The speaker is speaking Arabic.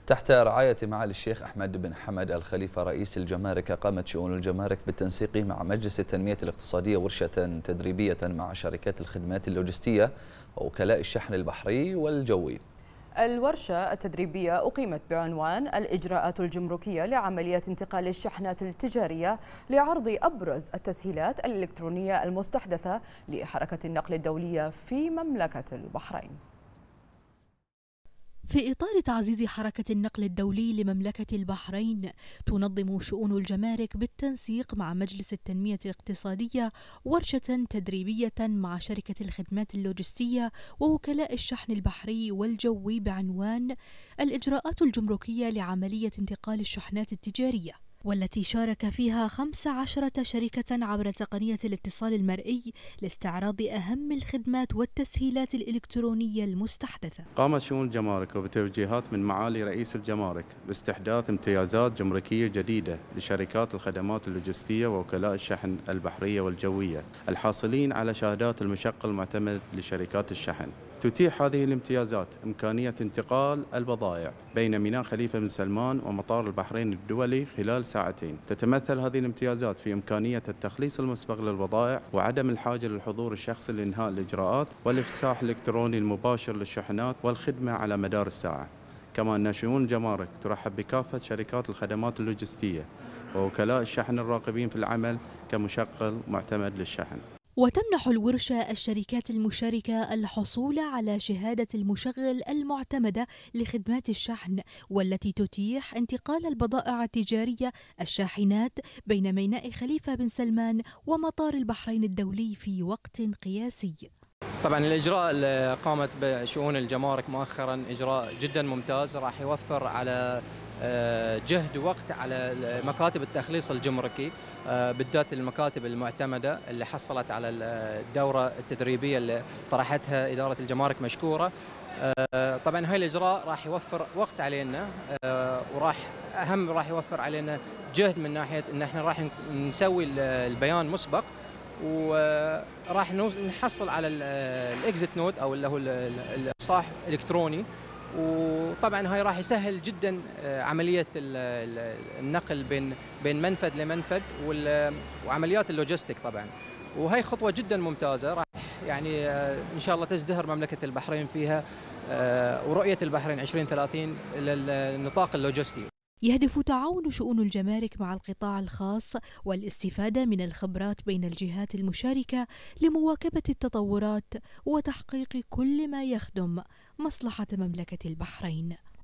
تحت رعاية معالي الشيخ أحمد بن حمد الخليفة رئيس الجمارك، قامت شؤون الجمارك بالتنسيق مع مجلس التنمية الاقتصادية ورشة تدريبية مع شركات الخدمات اللوجستية ووكلاء الشحن البحري والجوي. الورشة التدريبية أقيمت بعنوان الإجراءات الجمركية لعمليات انتقال الشحنات التجارية لعرض أبرز التسهيلات الإلكترونية المستحدثة لحركة النقل الدولية في مملكة البحرين. في إطار تعزيز حركة النقل الدولي لمملكة البحرين، تنظم شؤون الجمارك بالتنسيق مع مجلس التنمية الاقتصادية ورشة تدريبية مع شركة الخدمات اللوجستية ووكلاء الشحن البحري والجوي بعنوان الإجراءات الجمركية لعملية انتقال الشحنات التجارية، والتي شارك فيها 15 شركة عبر تقنية الاتصال المرئي لاستعراض أهم الخدمات والتسهيلات الإلكترونية المستحدثة. قامت شؤون الجمارك وبتوجيهات من معالي رئيس الجمارك باستحداث امتيازات جمركية جديدة لشركات الخدمات اللوجستية ووكلاء الشحن البحرية والجوية الحاصلين على شهادات المشغل المعتمد لشركات الشحن. تتيح هذه الامتيازات إمكانية انتقال البضائع بين ميناء خليفة بن سلمان ومطار البحرين الدولي خلال ساعتين. تتمثل هذه الامتيازات في إمكانية التخليص المسبق للبضائع وعدم الحاجة للحضور الشخصي لإنهاء الإجراءات والإفساح الإلكتروني المباشر للشحنات والخدمة على مدار الساعة. كما أن شؤون الجمارك ترحب بكافة شركات الخدمات اللوجستية ووكلاء الشحن الراغبين في العمل كمشغل معتمد للشحن. وتمنح الورشة الشركات المشاركة الحصول على شهادة المشغل المعتمدة لخدمات الشحن، والتي تتيح انتقال البضائع التجارية الشاحنات بين ميناء خليفة بن سلمان ومطار البحرين الدولي في وقت قياسي. طبعا الإجراء اللي قامت بشؤون الجمارك مؤخرا إجراء جدا ممتاز، راح يوفر على جهد ووقت على مكاتب التخليص الجمركي، بالذات المكاتب المعتمدة اللي حصلت على الدورة التدريبية اللي طرحتها إدارة الجمارك مشكورة. طبعا هاي الإجراء راح يوفر وقت علينا، راح يوفر علينا جهد من ناحية إن احنا راح نسوي البيان مسبق، وراح نحصل على الإكزيت نوت أو اللي هو الإفصاح الإلكتروني. وطبعا هاي راح يسهل جدا عمليه النقل بين منفذ لمنفذ وعمليات اللوجستيك طبعا. وهي خطوه جدا ممتازه، راح يعني ان شاء الله تزدهر مملكه البحرين فيها ورؤيه البحرين 2030 للنطاق اللوجستي. يهدف تعاون شؤون الجمارك مع القطاع الخاص والاستفادة من الخبرات بين الجهات المشاركة لمواكبة التطورات وتحقيق كل ما يخدم مصلحة مملكة البحرين.